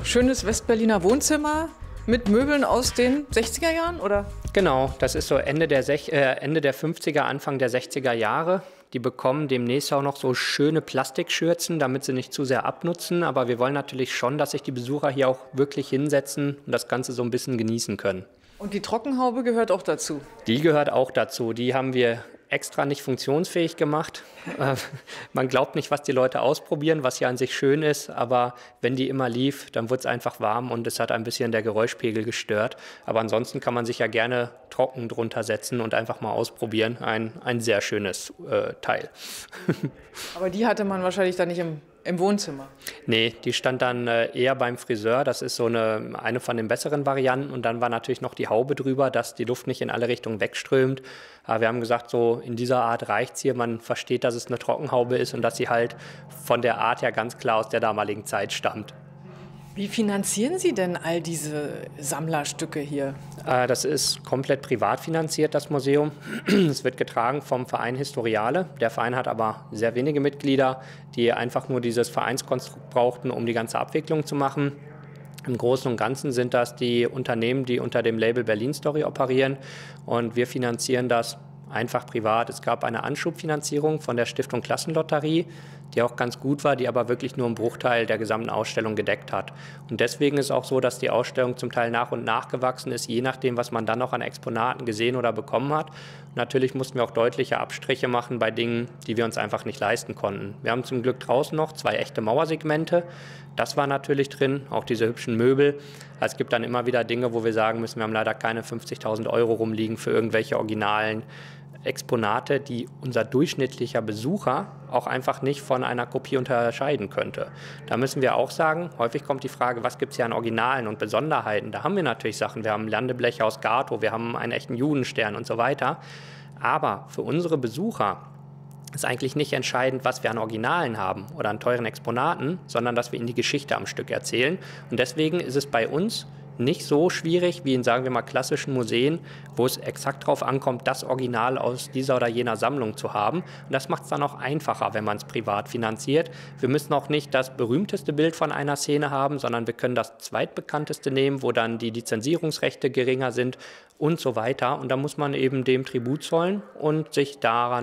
schönes Westberliner Wohnzimmer mit Möbeln aus den 60er Jahren, oder? Genau, das ist so Ende der 50er, Anfang der 60er Jahre. Die bekommen demnächst auch noch so schöne Plastikschürzen, damit sie nicht zu sehr abnutzen. Aber wir wollen natürlich schon, dass sich die Besucher hier auch wirklich hinsetzen und das Ganze so ein bisschen genießen können. Und die Trockenhaube gehört auch dazu? Die gehört auch dazu. Die haben wir extra nicht funktionsfähig gemacht. Man glaubt nicht, was die Leute ausprobieren, was ja an sich schön ist, aber wenn die immer lief, dann wird es einfach warm und es hat ein bisschen der Geräuschpegel gestört. Aber ansonsten kann man sich ja gerne trocken drunter setzen und einfach mal ausprobieren. Ein sehr schönes Teil. Aber die hatte man wahrscheinlich dann nicht im Wohnzimmer? Nee, die stand dann eher beim Friseur. Das ist so eine von den besseren Varianten. Und dann war natürlich noch die Haube drüber, dass die Luft nicht in alle Richtungen wegströmt. Aber wir haben gesagt, so in dieser Art reicht es hier. Man versteht, dass es eine Trockenhaube ist und dass sie halt von der Art her ganz klar aus der damaligen Zeit stammt. Wie finanzieren Sie denn all diese Sammlerstücke hier? Das ist komplett privat finanziert, das Museum. Es wird getragen vom Verein Historiale. Der Verein hat aber sehr wenige Mitglieder, die einfach nur dieses Vereinskonstrukt brauchten, um die ganze Abwicklung zu machen. Im Großen und Ganzen sind das die Unternehmen, die unter dem Label Berlin Story operieren. Und wir finanzieren das einfach privat. Es gab eine Anschubfinanzierung von der Stiftung Klassenlotterie, die auch ganz gut war, die aber wirklich nur einen Bruchteil der gesamten Ausstellung gedeckt hat. Und deswegen ist auch so, dass die Ausstellung zum Teil nach und nach gewachsen ist, je nachdem, was man dann noch an Exponaten gesehen oder bekommen hat. Und natürlich mussten wir auch deutliche Abstriche machen bei Dingen, die wir uns einfach nicht leisten konnten. Wir haben zum Glück draußen noch 2 echte Mauersegmente. Das war natürlich drin, auch diese hübschen Möbel. Es gibt dann immer wieder Dinge, wo wir sagen müssen, wir haben leider keine 50.000 € rumliegen für irgendwelche originalen Exponate, die unser durchschnittlicher Besucher auch einfach nicht von einer Kopie unterscheiden könnte. Da müssen wir auch sagen, häufig kommt die Frage, was gibt es hier an Originalen und Besonderheiten? Da haben wir natürlich Sachen, wir haben Landebleche aus Gato, wir haben einen echten Judenstern und so weiter. Aber für unsere Besucher ist eigentlich nicht entscheidend, was wir an Originalen haben oder an teuren Exponaten, sondern dass wir ihnen die Geschichte am Stück erzählen. Und deswegen ist es bei uns nicht so schwierig wie in, sagen wir mal, klassischen Museen, wo es exakt darauf ankommt, das Original aus dieser oder jener Sammlung zu haben. Und das macht es dann auch einfacher, wenn man es privat finanziert. Wir müssen auch nicht das berühmteste Bild von einer Szene haben, sondern wir können das zweitbekannteste nehmen, wo dann die Lizenzierungsrechte geringer sind und so weiter. Und da muss man eben dem Tribut zollen und sich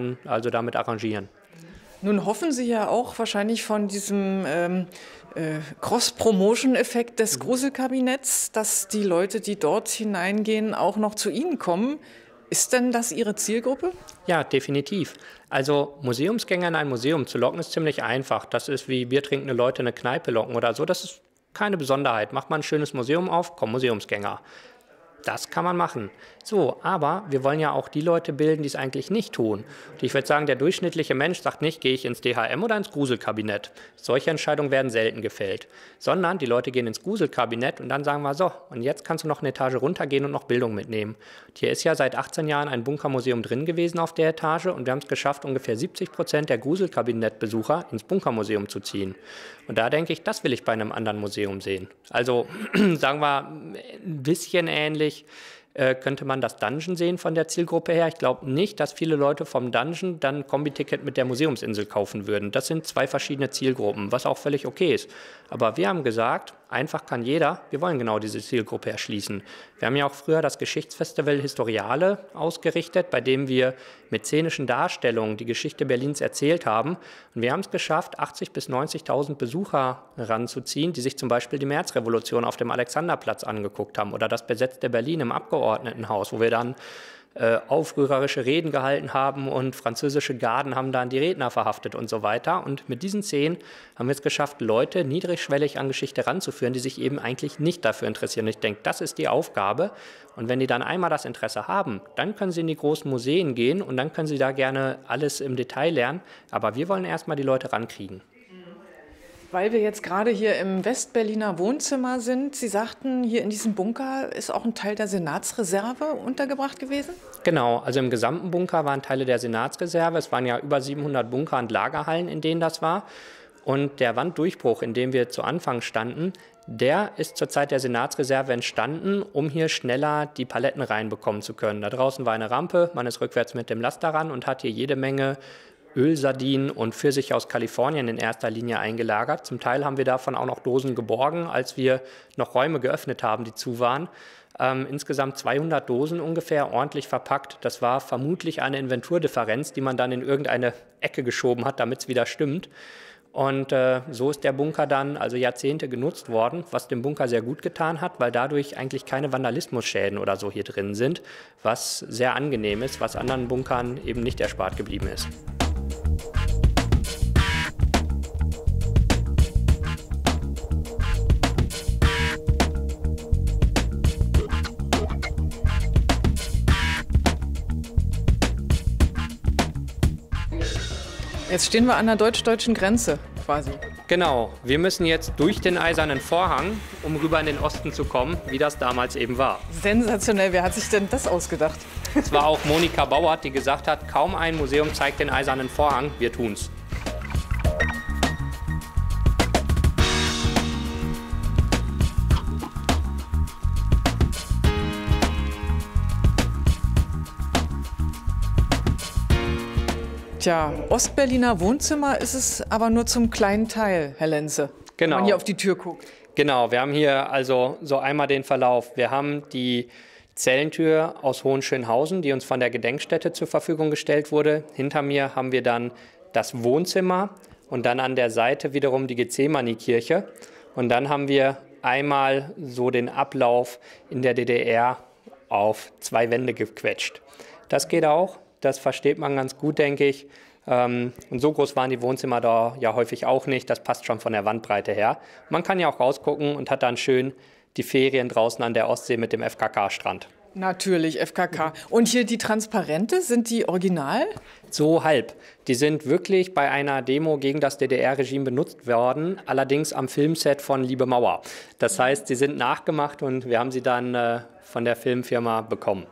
damit arrangieren. Nun hoffen Sie ja auch wahrscheinlich von diesem Cross-Promotion-Effekt des Gruselkabinetts, dass die Leute, die dort hineingehen, auch noch zu Ihnen kommen. Ist denn das Ihre Zielgruppe? Ja, definitiv. Also Museumsgänger in ein Museum zu locken, ist ziemlich einfach. Das ist wie biertrinkende Leute in eine Kneipe locken oder so. Das ist keine Besonderheit. Macht man ein schönes Museum auf, kommen Museumsgänger. Das kann man machen. So, aber wir wollen ja auch die Leute bilden, die es eigentlich nicht tun. Und ich würde sagen, der durchschnittliche Mensch sagt nicht, gehe ich ins DHM oder ins Gruselkabinett. Solche Entscheidungen werden selten gefällt. Sondern die Leute gehen ins Gruselkabinett und dann sagen wir so, und jetzt kannst du noch eine Etage runtergehen und noch Bildung mitnehmen. Und hier ist ja seit 18 Jahren ein Bunkermuseum drin gewesen auf der Etage und wir haben es geschafft, ungefähr 70% der Gruselkabinettbesucher ins Bunkermuseum zu ziehen. Und da denke ich, das will ich bei einem anderen Museum sehen. Also sagen wir ein bisschen ähnlich könnte man das Dungeon sehen von der Zielgruppe her. Ich glaube nicht, dass viele Leute vom Dungeon dann ein Kombi-Ticket mit der Museumsinsel kaufen würden. Das sind 2 verschiedene Zielgruppen, was auch völlig okay ist. Aber wir haben gesagt, einfach kann jeder, wir wollen genau diese Zielgruppe erschließen. Wir haben ja auch früher das Geschichtsfestival Historiale ausgerichtet, bei dem wir mit szenischen Darstellungen die Geschichte Berlins erzählt haben. Und wir haben es geschafft, 80.000 bis 90.000 Besucher ranzuziehen, die sich zum Beispiel die Märzrevolution auf dem Alexanderplatz angeguckt haben oder das besetzte Berlin im Abgeordnetenhaus, wo wir dann aufrührerische Reden gehalten haben und französische Garden haben dann die Redner verhaftet und so weiter. Und mit diesen Szenen haben wir es geschafft, Leute niedrigschwellig an Geschichte ranzuführen, die sich eben eigentlich nicht dafür interessieren. Und ich denke, das ist die Aufgabe. Und wenn die dann einmal das Interesse haben, dann können sie in die großen Museen gehen und dann können sie da gerne alles im Detail lernen. Aber wir wollen erstmal die Leute rankriegen. Weil wir jetzt gerade hier im Westberliner Wohnzimmer sind, Sie sagten, hier in diesem Bunker ist auch ein Teil der Senatsreserve untergebracht gewesen? Genau, also im gesamten Bunker waren Teile der Senatsreserve. Es waren ja über 700 Bunker und Lagerhallen, in denen das war. Und der Wanddurchbruch, in dem wir zu Anfang standen, der ist zur Zeit der Senatsreserve entstanden, um hier schneller die Paletten reinbekommen zu können. Da draußen war eine Rampe, man ist rückwärts mit dem Laster ran und hat hier jede Menge Ölsardinen und Pfirsiche aus Kalifornien in erster Linie eingelagert. Zum Teil haben wir davon auch noch Dosen geborgen, als wir noch Räume geöffnet haben, die zu waren. Insgesamt 200 Dosen ungefähr, ordentlich verpackt. Das war vermutlich eine Inventurdifferenz, die man dann in irgendeine Ecke geschoben hat, damit es wieder stimmt. Und so ist der Bunker dann also Jahrzehnte genutzt worden, was dem Bunker sehr gut getan hat, weil dadurch eigentlich keine Vandalismusschäden oder so hier drin sind, was sehr angenehm ist, was anderen Bunkern eben nicht erspart geblieben ist. Jetzt stehen wir an der deutsch-deutschen Grenze quasi. Genau, wir müssen jetzt durch den Eisernen Vorhang, um rüber in den Osten zu kommen, wie das damals eben war. Sensationell, wer hat sich denn das ausgedacht? Es war auch Monika Bauert, die gesagt hat, kaum ein Museum zeigt den Eisernen Vorhang, wir tun's. Tja, Ostberliner Wohnzimmer ist es aber nur zum kleinen Teil, Herr Lenze, Genau. wenn man hier auf die Tür guckt. Genau, wir haben hier also so einmal den Verlauf. Wir haben die Zellentür aus Hohenschönhausen, die uns von der Gedenkstätte zur Verfügung gestellt wurde. Hinter mir haben wir dann das Wohnzimmer und dann an der Seite wiederum die Gethsemane-Kirche. Und dann haben wir einmal so den Ablauf in der DDR auf 2 Wände gequetscht. Das geht auch. Das versteht man ganz gut, denke ich. Und so groß waren die Wohnzimmer da ja häufig auch nicht. Das passt schon von der Wandbreite her. Man kann ja auch rausgucken und hat dann schön die Ferien draußen an der Ostsee mit dem FKK-Strand. Natürlich, FKK. Und hier die Transparente, sind die original? So halb. Die sind wirklich bei einer Demo gegen das DDR-Regime benutzt worden, allerdings am Filmset von Liebe Mauer. Das heißt, sie sind nachgemacht und wir haben sie dann von der Filmfirma bekommen.